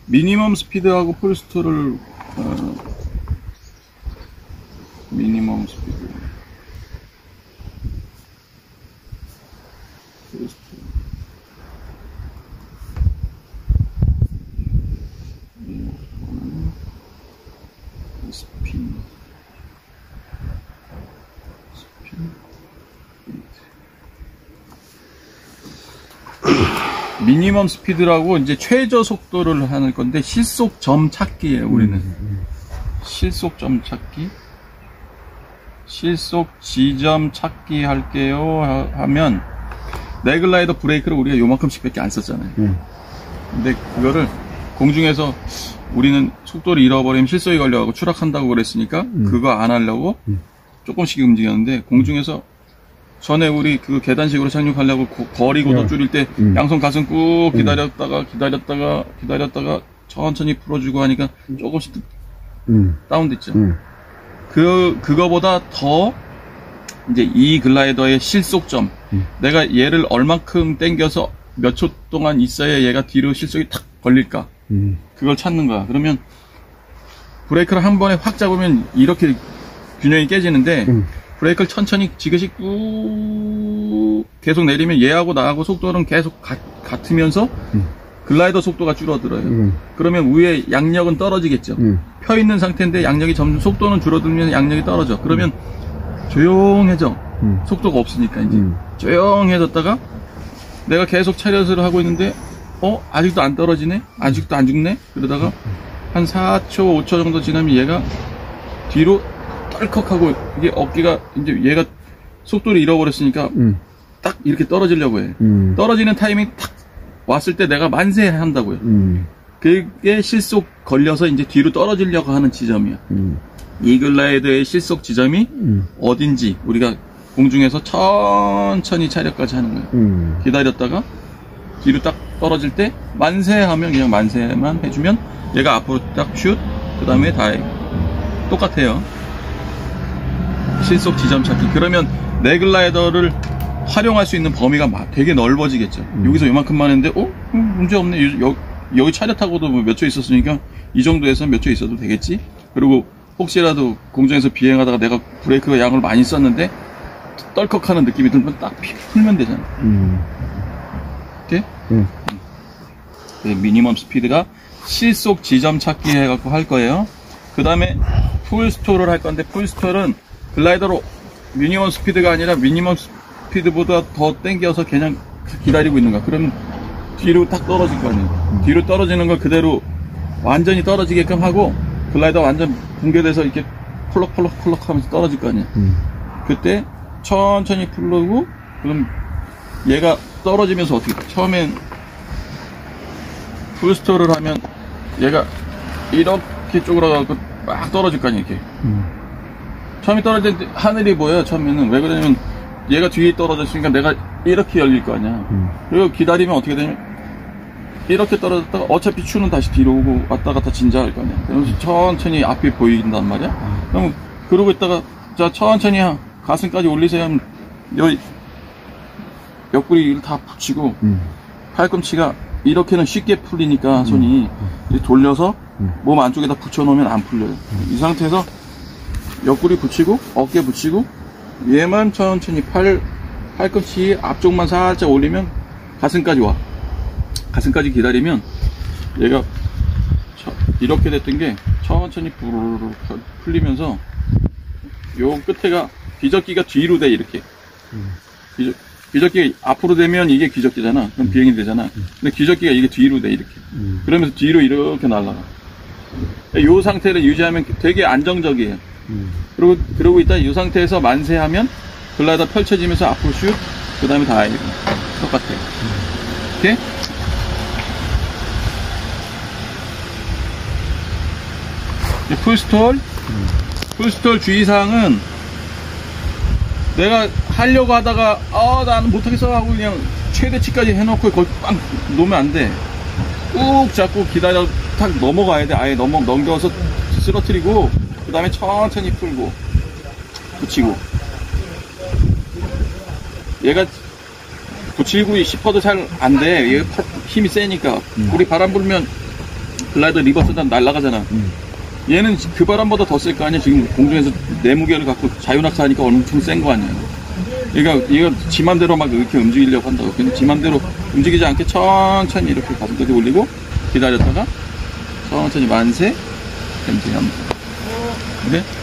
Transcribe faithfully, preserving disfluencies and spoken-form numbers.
미니멈 스피드하고 풀스토를 어, 미니멈 스피드 풀스토 스핀 스핀 미니멈 스피드라고 이제 최저 속도를 하는 건데 실속점 찾기예요. 우리는 음. 실속점 찾기, 실속 지점 찾기 할게요 하면 레글라이더 브레이크를 우리가 요만큼씩밖에 안 썼잖아요. 음. 근데 그거를 공중에서 우리는 속도를 잃어버리면 실속이 걸려가고 추락한다고 그랬으니까 음. 그거 안 하려고 음. 조금씩 움직였는데 공중에서 전에 우리 그 계단식으로 착륙하려고 고, 거리 고도 줄일 때 음. 양손 가슴 꾹 기다렸다가 기다렸다가 기다렸다가 천천히 풀어주고 하니까 조금씩 음. 다운됐죠. 음. 그 그거보다 더 이제 이 글라이더의 실속점, 음. 내가 얘를 얼만큼 당겨서 몇 초 동안 있어야 얘가 뒤로 실속이 탁 걸릴까? 음. 그걸 찾는 거야. 그러면 브레이크를 한 번에 확 잡으면 이렇게 균형이 깨지는데. 음. 브레이크를 천천히 지그시 꾹 계속 내리면 얘하고 나하고 속도는 계속 가, 같으면서 음. 글라이더 속도가 줄어들어요. 음. 그러면 위에 양력은 떨어지겠죠. 음. 펴 있는 상태인데 양력이 점점 속도는 줄어들면서 양력이 떨어져. 그러면 음. 조용해져. 음. 속도가 없으니까 이제 음. 조용해졌다가 내가 계속 차렷을 하고 있는데 어? 아직도 안 떨어지네? 아직도 안 죽네? 그러다가 한 사 초, 오 초 정도 지나면 얘가 뒤로 떨컥하고 이게 어깨가 이제 얘가 속도를 잃어버렸으니까 음. 딱 이렇게 떨어지려고 해. 음. 떨어지는 타이밍 탁 왔을 때 내가 만세 한다고요. 음. 그게 실속 걸려서 이제 뒤로 떨어지려고 하는 지점이야. 음. 이 글라이더의 실속 지점이 음. 어딘지 우리가 공중에서 천천히 차력까지 하는 거예요. 음. 기다렸다가 뒤로 딱 떨어질 때 만세하면 그냥 만세만 해주면 얘가 앞으로 딱 슛, 그 다음에 다이. 똑같아요. 실속 지점 찾기. 그러면 레글라이더를 활용할 수 있는 범위가 되게 넓어지겠죠. 음. 여기서 요만큼만 했는데 어? 음, 문제 없네. 여, 여기 차렷하고도 몇 초 있었으니까 이 정도에서 몇 초 있어도 되겠지. 그리고 혹시라도 공중에서 비행하다가 내가 브레이크 양을 많이 썼는데 떨컥하는 느낌이 들면 딱 풀면 되잖아. 음. 오케이? 음. 네, 미니멈 스피드가 실속 지점 찾기 해갖고 할 거예요. 그 다음에 풀스톨을 할 건데 풀스톨은 글라이더로 미니멈 스피드가 아니라 미니멈 스피드보다 더 당겨서 그냥 기다리고 있는 거야. 그러면 뒤로 딱 떨어질 거 아니에요. 음. 뒤로 떨어지는 걸 그대로 완전히 떨어지게끔 하고 글라이더 완전 붕괴돼서 이렇게 펄럭펄럭펄럭 하면서 떨어질 거 아니야. 음. 그때 천천히 풀르고 그럼 얘가 떨어지면서 어떻게 돼? 처음엔 풀스톨을 하면 얘가 이렇게 쪼그라가고 막 떨어질 거 아니야. 이렇게. 음. 처음에 떨어질 때 하늘이 보여요. 처음에는. 왜 그러냐면 얘가 뒤에 떨어졌으니까 내가 이렇게 열릴 거 아니야. 음. 그리고 기다리면 어떻게 되냐면 이렇게 떨어졌다가 어차피 추는 다시 뒤로 오고 왔다 갔다 진자할 거 아니야. 그러면서 천천히 앞이 보인단 말이야. 음. 그럼 그러고 있다가 자 천천히 가슴까지 올리세요 하면 여기 옆구리를 다 붙이고 음. 팔꿈치가 이렇게는 쉽게 풀리니까 손이 음. 돌려서 음. 몸 안쪽에다 붙여놓으면 안 풀려요. 음. 이 상태에서 옆구리 붙이고 어깨 붙이고 얘만 천천히 팔, 팔꿈치 앞쪽만 살짝 올리면 가슴까지 와. 가슴까지 기다리면 얘가 이렇게 됐던 게 천천히 부르르 풀리면서 요 끝에가 비적기가 뒤로 돼 이렇게. 음. 비적, 비적기가 앞으로 되면 이게 귀적기잖아. 그럼 음. 비행이 되잖아. 음. 근데 귀적기가 이게 뒤로 돼 이렇게. 음. 그러면서 뒤로 이렇게 날아가. 요 상태를 유지하면 되게 안정적이에요. 음. 그러고, 그러고 있다 이 상태에서 만세하면 글라이더 펼쳐지면서 앞으로 슛, 그 다음에 다이브. 똑같아요. 음. 오케이? 풀스톨. 음. 풀스톨 주의사항은 내가 하려고 하다가, 아, 나는 못하겠어 하고 그냥 최대치까지 해놓고 거기 빵 놓으면 안 돼. 꾹 잡고 기다려, 탁 넘어가야 돼. 아예 넘어, 넘겨서 쓰러뜨리고, 그 다음에 천천히 풀고 붙이고. 얘가 붙이고 싶어도 잘 안 돼. 얘가 힘이 세니까. 음. 우리 바람 불면 글라이더 리버스다 날아가잖아. 음. 얘는 그 바람보다 더 셀 거 아니야. 지금 공중에서 내 무게를 갖고 자유낙하하니까 엄청 센 거 아니야. 그러니까 이거 지 맘대로 막 이렇게 움직이려고 한다고. 근데 지 맘대로 움직이지 않게 천천히 이렇게 가슴까지 올리고 기다렸다가 천천히 만세 댐핑 합니다. 근데